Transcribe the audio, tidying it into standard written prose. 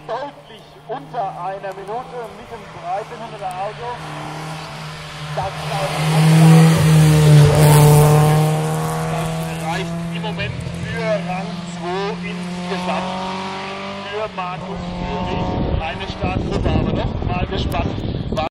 deutlich unter einer Minute mit dem 1300er Auto. Das reicht im Moment für Rang 2 insgesamt für Markus Führig. Eine Startgruppe, aber noch mal gespannt.